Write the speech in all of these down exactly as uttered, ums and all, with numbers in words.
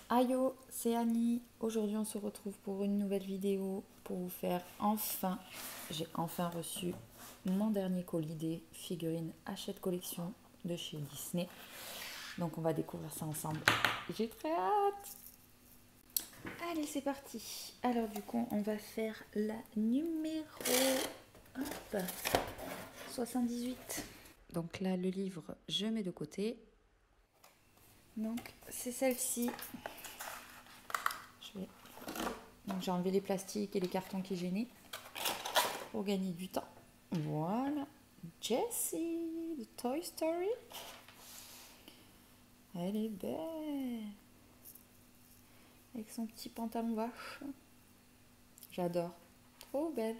Ayo, c'est Annie. Aujourd'hui, on se retrouve pour une nouvelle vidéo pour vous faire enfin, j'ai enfin reçu mon dernier colis des figurines Hachette Collection de chez Disney. Donc, on va découvrir ça ensemble. J'ai très hâte. Allez, c'est parti. Alors, du coup, on va faire la numéro hop, soixante-dix-huit. Donc là, le livre, je mets de côté. Donc, c'est celle-ci. Je vais... Donc, j'ai enlevé les plastiques et les cartons qui gênaient pour gagner du temps. Voilà. Jessie de Toy Story. Elle est belle. Avec son petit pantalon vache. J'adore. Trop belle.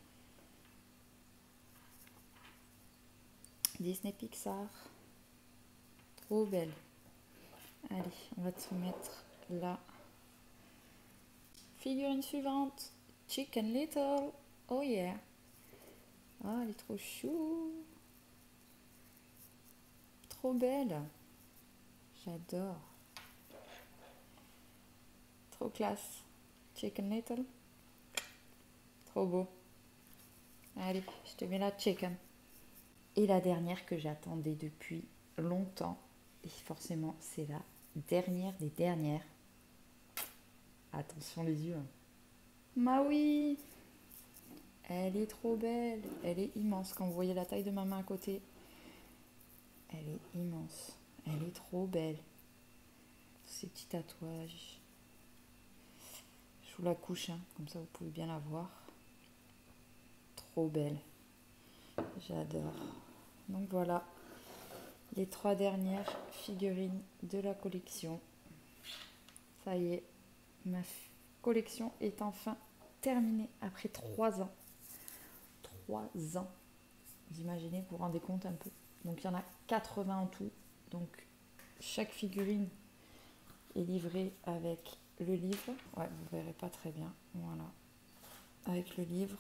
Disney Pixar. Trop belle. Allez, on va se mettre là. Figurine suivante. Chicken Little. Oh yeah. Ah, elle est trop chou. Trop belle. J'adore. Trop classe. Chicken Little. Trop beau. Allez, je te mets la chicken. Et la dernière que j'attendais depuis longtemps. Et forcément, c'est la dernière des dernières. Attention les yeux. Maui. Elle est trop belle. Elle est immense. Quand vous voyez la taille de ma main à côté. Elle est immense. Elle est trop belle. Ces petits tatouages. Je vous la couche, hein, comme ça vous pouvez bien la voir. Trop belle. J'adore. Donc voilà. Les trois dernières figurines de la collection. Ça y est, ma collection est enfin terminée après trois ans. Trois ans. Vous imaginez, vous vous rendez compte un peu. Donc il y en a quatre-vingts en tout. Donc chaque figurine est livrée avec le livre. Ouais, vous verrez pas très bien. Voilà. Avec le livre.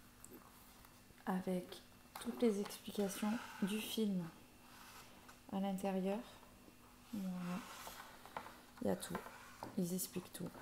Avec toutes les explications du film. À l'intérieur, voilà. Il y a tout, ils expliquent tout.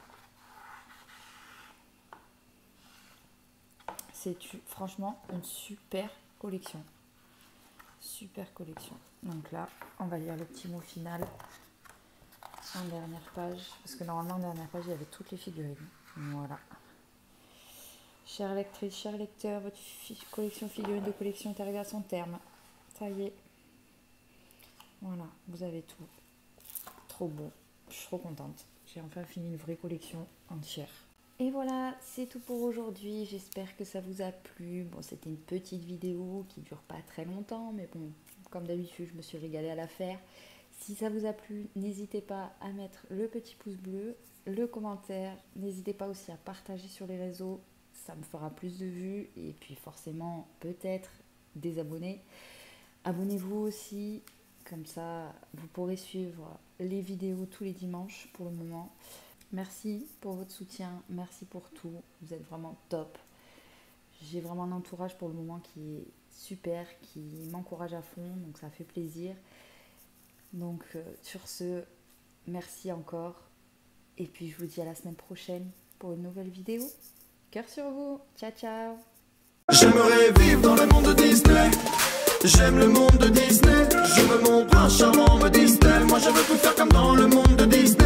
C'est franchement une super collection, super collection. Donc là, on va lire le petit mot final en dernière page, parce que normalement en dernière page il y avait toutes les figurines. Voilà. Chère lectrice, cher lecteur, votre fi collection figurines de collection est arrivée à son terme. Ça y est. Voilà, vous avez tout. Trop beau. Je suis trop contente. J'ai enfin fini une vraie collection entière. Et voilà, c'est tout pour aujourd'hui. J'espère que ça vous a plu. Bon, c'était une petite vidéo qui dure pas très longtemps, mais bon, comme d'habitude, je me suis régalée à la faire. Si ça vous a plu, n'hésitez pas à mettre le petit pouce bleu, le commentaire. N'hésitez pas aussi à partager sur les réseaux. Ça me fera plus de vues et puis forcément, peut-être des abonnés. Abonnez-vous aussi. Comme ça, vous pourrez suivre les vidéos tous les dimanches pour le moment. Merci pour votre soutien, merci pour tout. Vous êtes vraiment top. J'ai vraiment un entourage pour le moment qui est super, qui m'encourage à fond, donc ça fait plaisir. Donc euh, sur ce, merci encore. Et puis je vous dis à la semaine prochaine pour une nouvelle vidéo. Cœur sur vous, ciao ciao. J'aimerais vivre dans le monde de Disney. J'aime le monde de Disney. Je me montre un charmant me Disney. Moi je veux tout faire comme dans le monde de Disney.